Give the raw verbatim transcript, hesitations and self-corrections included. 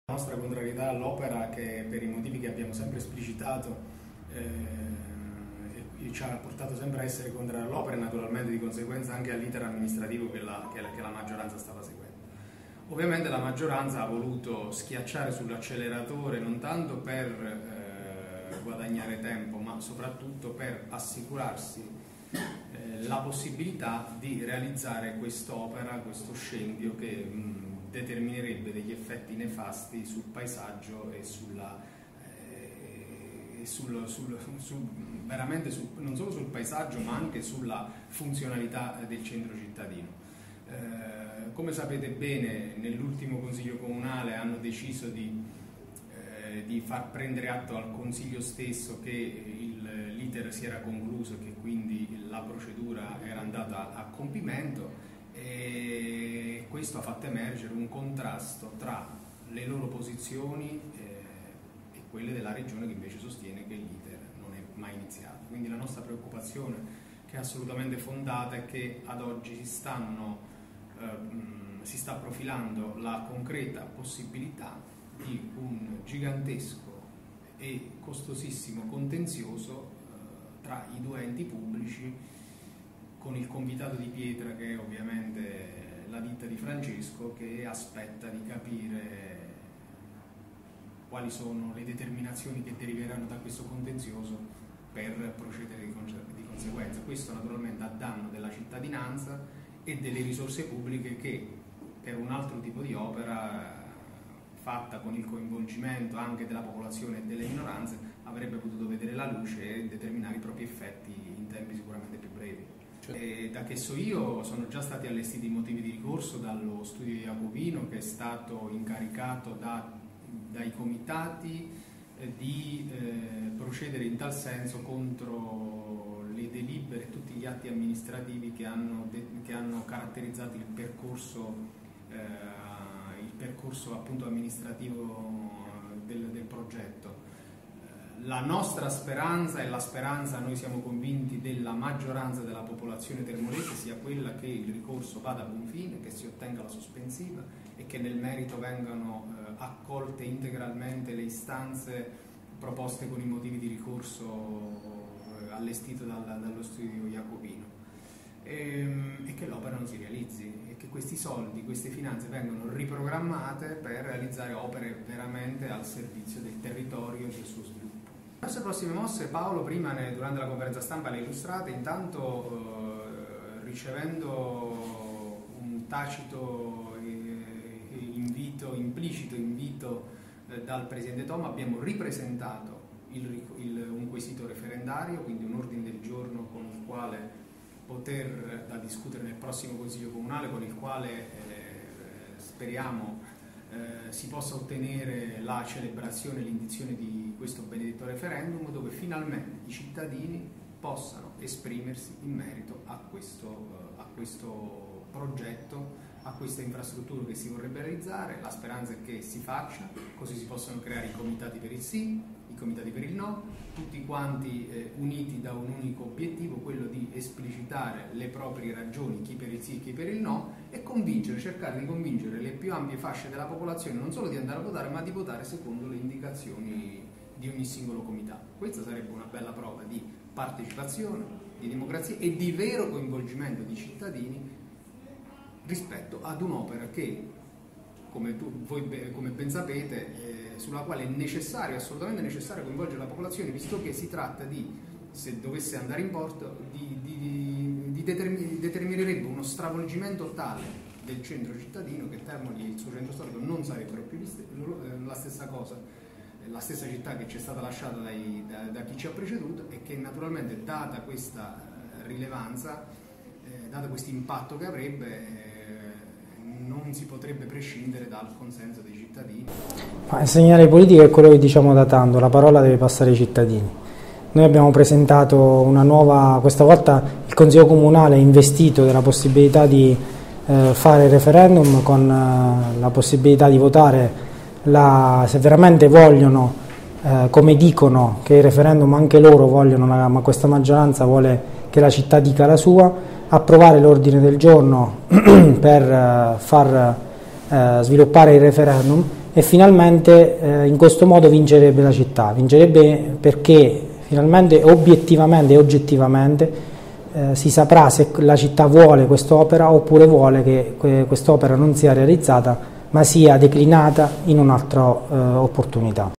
La nostra contrarietà all'opera, che per i motivi che abbiamo sempre esplicitato eh, ci ha portato sempre a essere contrari all'opera e naturalmente di conseguenza anche all'iter amministrativo che la, che, la, che la maggioranza stava seguendo. Ovviamente la maggioranza ha voluto schiacciare sull'acceleratore non tanto per eh, guadagnare tempo, ma soprattutto per assicurarsi eh, la possibilità di realizzare quest'opera, questo scempio che mh, determinerebbe degli effetti nefasti sul paesaggio e sulla eh, sul, sul, sul, veramente sul, non solo sul paesaggio ma anche sulla funzionalità del centro cittadino. Eh, come sapete bene, nell'ultimo consiglio comunale hanno deciso di, eh, di far prendere atto al consiglio stesso che l'iter si era concluso e che quindi la procedura era andata a compimento, e questo ha fatto emergere un contrasto tra le loro posizioni eh, e quelle della regione, che invece sostiene che l'iter non è mai iniziato. Quindi la nostra preoccupazione, che è assolutamente fondata, è che ad oggi si, stanno, eh, si sta profilando la concreta possibilità di un gigantesco e costosissimo contenzioso eh, tra i due enti pubblici, con il convitato di pietra che è ovviamente la ditta di Francesco, che aspetta di capire quali sono le determinazioni che deriveranno da questo contenzioso per procedere di conseguenza. Questo naturalmente a danno della cittadinanza e delle risorse pubbliche che per un altro tipo di opera fatta con il coinvolgimento anche della popolazione e delle minoranze avrebbe potuto vedere la luce e determinare i propri effetti in tempi sicuramente più brevi. E da che so io sono già stati allestiti i motivi di ricorso dallo studio di Jacopino, che è stato incaricato da, dai comitati eh, di eh, procedere in tal senso contro le delibere e tutti gli atti amministrativi che hanno, de, che hanno caratterizzato il percorso, eh, il percorso appunto amministrativo del, del progetto. La nostra speranza e la speranza, noi siamo convinti, della maggioranza della popolazione termolese sia quella che il ricorso vada a buon fine, che si ottenga la sospensiva e che nel merito vengano eh, accolte integralmente le istanze proposte con i motivi di ricorso eh, allestito dal, dallo studio Jacopino, e, e che l'opera non si realizzi e che questi soldi, queste finanze vengano riprogrammate per realizzare opere veramente al servizio del territorio e del suo sviluppo. Le nostre prossime mosse, Paolo prima ne, durante la conferenza stampa le ha illustrate, intanto eh, ricevendo un tacito eh, invito, implicito invito eh, dal Presidente Toma, abbiamo ripresentato il, il, un quesito referendario, quindi un ordine del giorno con il quale poter da discutere nel prossimo Consiglio Comunale, con il quale eh, speriamo Eh, si possa ottenere la celebrazione e l'indizione di questo benedetto referendum, dove finalmente i cittadini possano esprimersi in merito a questo, uh, a questo progetto, a questa infrastruttura che si vorrebbe realizzare. La speranza è che si faccia, così si possano creare i comitati per il sì, i comitati per il no, tutti quanti eh, uniti da un unico obiettivo, quello di esplicitare le proprie ragioni, chi per il sì e chi per il no, e convincere, cercare di convincere le più ampie fasce della popolazione non solo di andare a votare, ma di votare secondo le indicazioni di ogni singolo comitato. Questa sarebbe una bella prova di partecipazione, di democrazia e di vero coinvolgimento di cittadini rispetto ad un'opera che, come, tu, voi, come ben sapete, eh, sulla quale è necessario, assolutamente necessario coinvolgere la popolazione, visto che si tratta di, se dovesse andare in porto, di, di, di determin, determinerebbe uno stravolgimento tale del centro cittadino che Termoli e il suo centro storico non sarebbero più la stessa cosa, la stessa città che ci è stata lasciata dai, da, da chi ci ha preceduto, e che naturalmente, data questa rilevanza, eh, dato questo impatto che avrebbe, eh, non si potrebbe prescindere dal consenso dei cittadini. Ma il segnale politico è quello che diciamo da tanto: la parola deve passare ai cittadini. Noi abbiamo presentato una nuova, questa volta il Consiglio Comunale è investito della possibilità di eh, fare il referendum, con eh, la possibilità di votare la, se veramente vogliono, eh, come dicono che il referendum anche loro vogliono, ma questa maggioranza vuole che la città dica la sua, approvare l'ordine del giorno per uh, far uh, sviluppare il referendum e finalmente eh, in questo modo vincerebbe la città, vincerebbe perché finalmente obiettivamente e oggettivamente eh, si saprà se la città vuole quest'opera oppure vuole che que quest'opera non sia realizzata ma sia declinata in un'altra eh, opportunità.